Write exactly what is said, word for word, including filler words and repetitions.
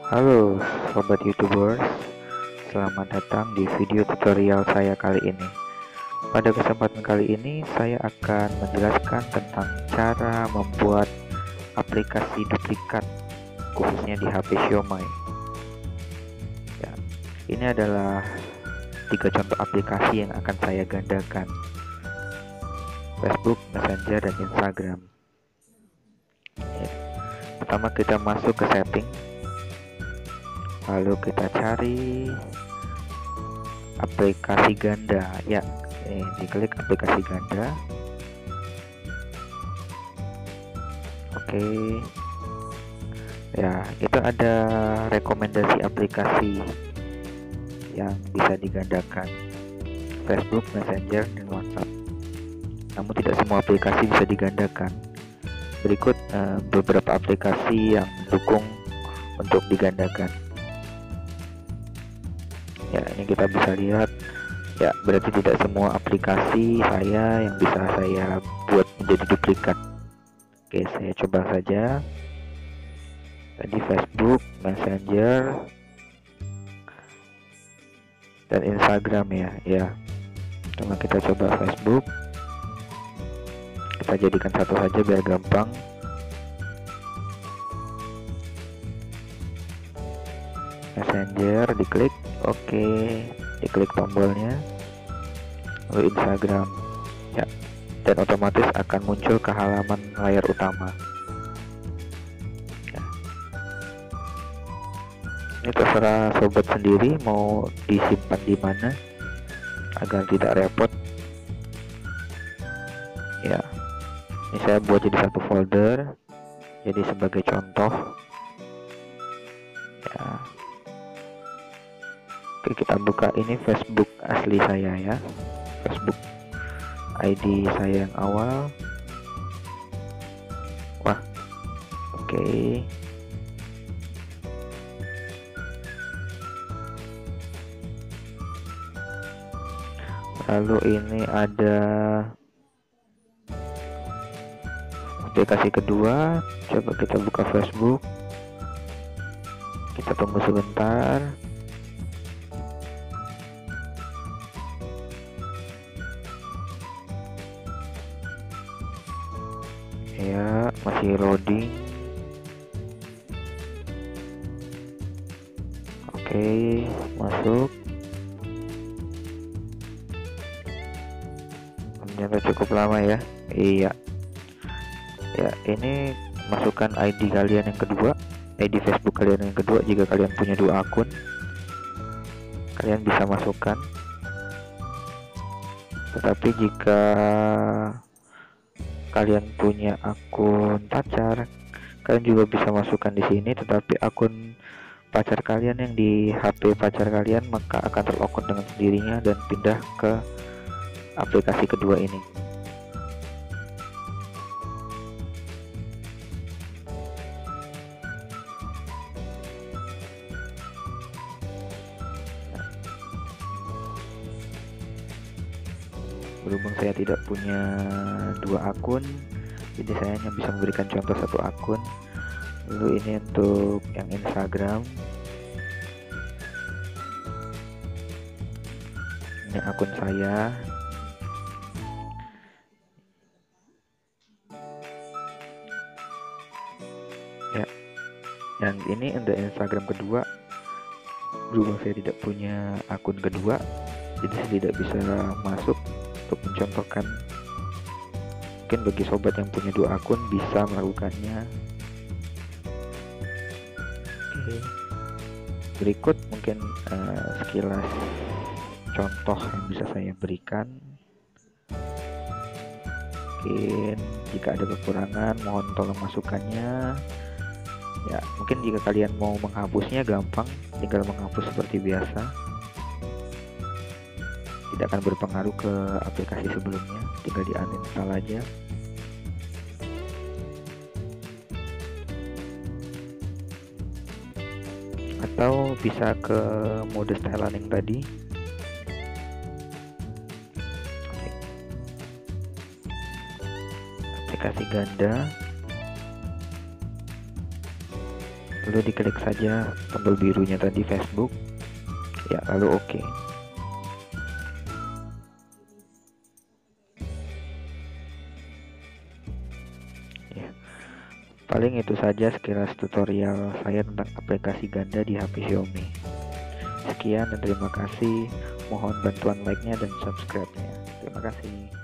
Halo sobat YouTubers, selamat datang di video tutorial saya kali ini. Pada kesempatan kali ini saya akan menjelaskan tentang cara membuat aplikasi duplikat khususnya di H P Xiaomi. Ya, ini adalah tiga contoh aplikasi yang akan saya gandakan: Facebook, Messenger, dan Instagram. Ya, pertama kita masuk ke setting. Lalu kita cari aplikasi ganda. Ya, ini diklik aplikasi ganda. Oke. Ya, itu ada rekomendasi aplikasi yang bisa digandakan: Facebook, Messenger, dan WhatsApp. Namun tidak semua aplikasi bisa digandakan. Berikut uh, beberapa aplikasi yang mendukung untuk digandakan. Ya, ini kita bisa lihat. Ya, berarti tidak semua aplikasi saya yang bisa saya buat menjadi duplikat. Oke, saya coba saja. Tadi Facebook, Messenger, dan Instagram ya. Ya, coba kita coba Facebook. Kita jadikan satu saja biar gampang. Messenger diklik. Oke, diklik tombolnya, lalu Instagram, ya, dan otomatis akan muncul ke halaman layar utama. Ya. Ini terserah sobat sendiri mau disimpan di mana agar tidak repot. Ya, ini saya buat jadi satu folder, jadi sebagai contoh. Ya. Oke, kita buka ini Facebook asli saya ya, Facebook I D saya yang awal. Wah, oke. Lalu ini ada aplikasi kedua. Coba kita buka Facebook. Kita tunggu sebentar. Ya, masih loading. Oke, masuk. Ternyata cukup lama ya. Iya. Ya, ini masukkan I D kalian yang kedua, I D Facebook kalian yang kedua. Jika kalian punya dua akun, kalian bisa masukkan. Tetapi jika kalian punya akun pacar, kalian juga bisa masukkan di sini. Tetapi akun pacar kalian yang di H P pacar kalian maka akan terlokot dengan sendirinya dan pindah ke aplikasi kedua ini. Berhubung saya tidak punya dua akun, jadi saya hanya bisa memberikan contoh satu akun. Lalu ini untuk yang Instagram. Ini akun saya. Ya, yang ini untuk Instagram kedua. Berhubung saya tidak punya akun kedua, jadi saya tidak bisa masuk untuk mencontohkan. Mungkin bagi sobat yang punya dua akun bisa melakukannya. Oke, berikut mungkin uh, sekilas contoh yang bisa saya berikan. Mungkin jika ada kekurangan mohon tolong masukannya. Ya, mungkin jika kalian mau menghapusnya gampang, tinggal menghapus seperti biasa. Tidak akan berpengaruh ke aplikasi sebelumnya, tinggal di uninstall aja. Atau bisa ke mode styling yang tadi. Aplikasi ganda. lalu diklik saja tombol birunya tadi Facebook ya, lalu oke. Ya, paling itu saja sekilas tutorial saya tentang aplikasi ganda di H P Xiaomi. Sekian dan terima kasih. Mohon bantuan like-nya dan subscribe-nya. Terima kasih.